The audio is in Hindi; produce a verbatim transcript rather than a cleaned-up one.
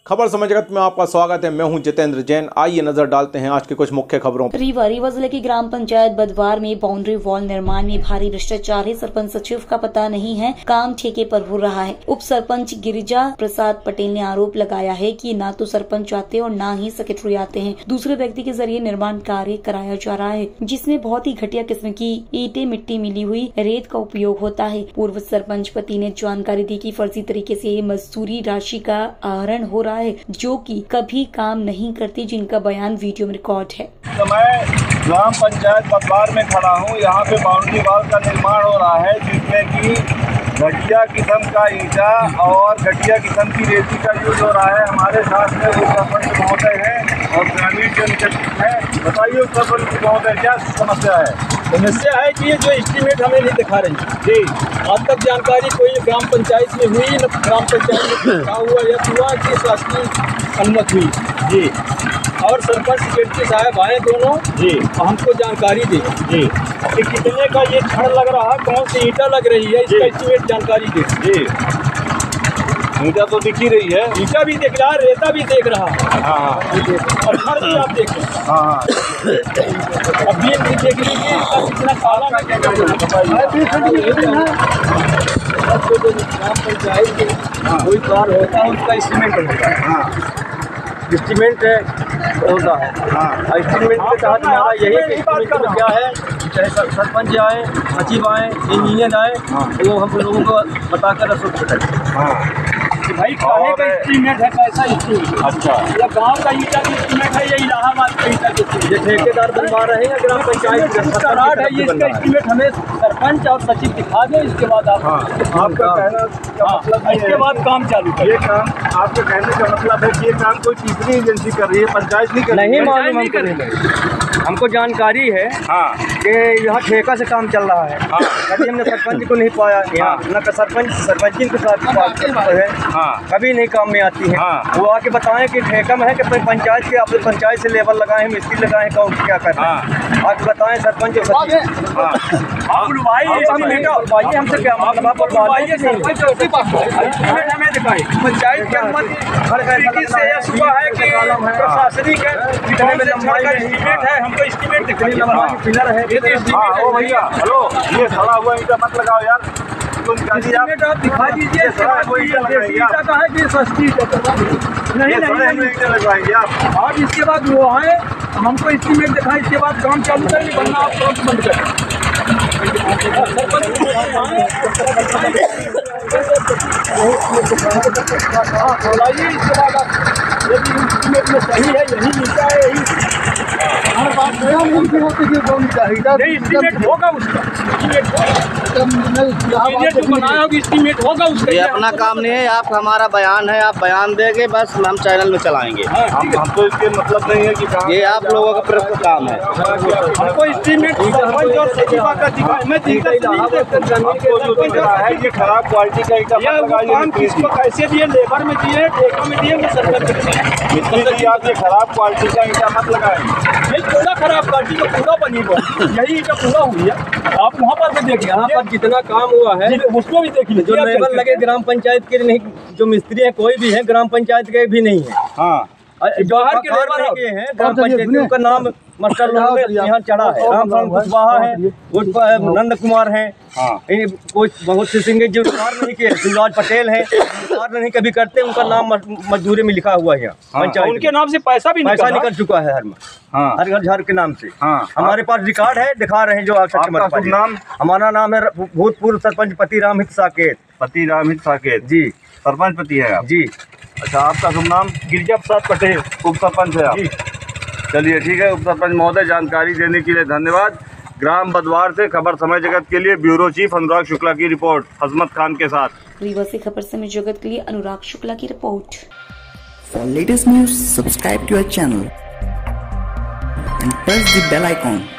खबर समय जगत में आपका स्वागत है। मैं हूं जितेंद्र जैन। आइए नजर डालते हैं आज की कुछ मुख्य खबरों पर। रीवा रीवा जिले की ग्राम पंचायत बदवार में बाउंड्री वॉल निर्माण में भारी भ्रष्टाचार है। सरपंच सचिव का पता नहीं है, काम ठेके पर हो रहा है। उप सरपंच गिरिजा प्रसाद पटेल ने आरोप लगाया है कि न तो सरपंच आते और न ही सेक्रेटरी आते हैं, दूसरे व्यक्ति के जरिए निर्माण कार्य कराया जा रहा है, जिसमें बहुत ही घटिया किस्म की ईंटें, मिट्टी मिली हुई रेत का उपयोग होता है। पूर्व सरपंच पति ने जानकारी दी कि फर्जी तरीके से मजदूरी राशि का आहरण हो रहा है, जो कि कभी काम नहीं करती, जिनका बयान वीडियो में रिकॉर्ड है। तो मैं ग्राम पंचायत बदवार में खड़ा हूँ। यहाँ पे बाउंड्री वॉल का निर्माण हो रहा है, जिसमें कि घटिया किस्म का ईंटा और घटिया किस्म की रेती का यूज हो रहा है। हमारे साथ में उप सरपंच महोदय हैं और ग्रामीण जन है। बताइए उप सरपंच महोदय, क्या समस्या है? समस्या है कि ये जो एस्टीमेट हमें नहीं दिखा रही जी। आज तक जानकारी कोई ग्राम पंचायत में हुई न ग्राम पंचायत में क्या हुआ या हुआ कि शासकीय अनुमति हुई जी। और सरपंच सेक्रेटरी साहब आए दोनों जी, हमको जानकारी दी जी कि कितने का ये छड़ लग रहा है, कौन सी ईंटा लग रही है, इसका एस्टीमेट जानकारी दी जी। ईंटा तो दिख ही रही है, ईंटा भी देख रहा है, रेता भी देख रहा है। हाँ और छड़ भी आप देखें। हाँ अब ये देख लीजिए इसका कितना काला में क्या ग्राम पंचायत के कोई द्वार होता है, उसका एस्टीमेट होता है। हाँ एस्टीमेट होता है। हाँ एस्टीमेट के तहत हमारा यही एस्टीमेट का क्या है, चाहे सरपंच आए, सचिव आए, इंजीनियर आए, वो हम लोगों को बताकर रसूख करें। हाँ भाई काहे का एस्टीमेट है, कैसा एस्टीमेट? अच्छा, या गाँव का ईंटा का एस्टीमेट है या इलाहाबाद का ईंटा का एस्टीमेट? ये ठेकेदार बनवा रहे हैं ग्राम पंचायत का राट है, ये इसका एस्टीमेट हमें सरपंच और सचिव दिखा दो, इसके बाद आप आपका कहना का मतलब इसके बाद काम चालू करें। ये काम आपके कहने का मतलब है कि ये काम कोई तीसरी एजेंसी कर रही है, पंचायत नहीं कर रही है? नहीं मालूम हम करेंगे। हमको जानकारी है हाँ कि यहाँ ठेका से काम चल रहा है। हाँ कभी हमने सरपंच को नहीं पाया यहाँ, न का सरपंच सरपंच के साथ बात है, हाँ कभी नहीं काम में आती है। हाँ। वो आके बताएं कि ठेका में है कि पंचायत के अपने पंचायत से लेबर लगाए हैं, मिस्त्री लगाए हैं, कौन क्या कर रहे हैं। आके बताएं सरपंच और सचिव। हाँ आप बुलवाइए, बुलवाइए हमसे क्या मतलब, आप बुलवाइए सरपंच और एस्टीमेट हमें दिखाए। पंचायत की अनुमति हर तरीके से यह हुआ है कि प्रशासनिक कितने में लंबाई का एस्टीमेट है, हमको एस्टीमेट दिखाइए। पिलर है, हाँ ओ भैया हेलो, ये खड़ा हुआ ईंटा मत लगाओ यार, एस्टीमेट आप दिखा दीजिए। ईंटा का है कि सस्ती नहीं नहीं ईंटा लगवाएंगे आप। और इसके बाद वो आए, हमको एस्टीमेट दिखाएं, इसके बाद काम चालू करेंगे, वरना आप काम बंद करें। बोलाइए, इसके बाद आप यदि एस्टीमेट में सही है, यही ईंटा है, यही हर बात नया नहीं होती है। कौन चाहिए एस्टीमेट होगा उसका, एस्टीमेट जो बनाया होगा एस्टीमेट होगा उसका। ये अपना काम नहीं है, आप हमारा बयान है, आप बयान देंगे बस हम चैनल में चलाएंगे। हम हमको इसके मतलब नहीं है कि ये आप लोगों का प्रमुख काम है। हमको एस्टीमेट सरपंच और सचिव का दिखाए। मैं है ये खराब क्वालिटी का ईंटा काम किसको कैसे दिए, लेबर में दिए, ठेका में दिए, वो सरपंच मिस्त्री आप ये खराब क्वालिटी का ईंटा मत लगाएं। नहीं पूरा खराब क्वालिटी का पूरा बनी हुआ, यही ईंटा पूरा हुई है। आप वहाँ पर भी देखिए, यहाँ पर जितना काम हुआ है उसको भी देखिए। जो लेबर लगे ग्राम पंचायत के नहीं, जो मिस्त्री है कोई भी है ग्राम पंचायत के भी नहीं है। हाँ बाहर के लेबर के हैं ग्राम पंचायत, उनका नाम मास्टर लोग यहाँ चढ़ा है। रामचंद्र कुशवाहा है, नंद कुमार हैं, कोई बहुत से सिंह जो कार नहीं किए, शिवराज पटेल हैं, कार नहीं कभी करते, उनका नाम मजदूरी में लिखा हुआ है यहाँ पंचायत। उनके नाम से पैसा भी पैसा निकल चुका है हर हाँ हर घर झार के नाम से। हाँ हमारे पास रिकॉर्ड है, दिखा रहे हैं जो आप सच नाम। हमारा नाम है भूतपूर्व सरपंच पति रामहित साकेत। पति रामहित साकेत जी, सरपंच पति है आप जी। अच्छा, आपका शुभ नाम? गिरिजा प्रसाद पटेल, उप सरपंच है आप? चलिए ठीक है, उप सरपंच महोदय जानकारी देने के लिए धन्यवाद। ग्राम बदवार से खबर समय जगत के लिए ब्यूरो चीफ अनुराग शुक्ला की रिपोर्ट हजमत खान के साथ। रीवा से खबर समय जगत के लिए अनुराग शुक्ला की रिपोर्ट। For latest news subscribe to our channel and press the bell icon.